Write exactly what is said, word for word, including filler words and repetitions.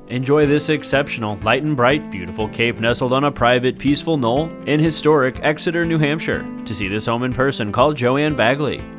Enjoy this exceptional, light and bright, beautiful cape nestled on a private, peaceful knoll in historic Exeter, New Hampshire. To see this home in person, call Joanne Bagley.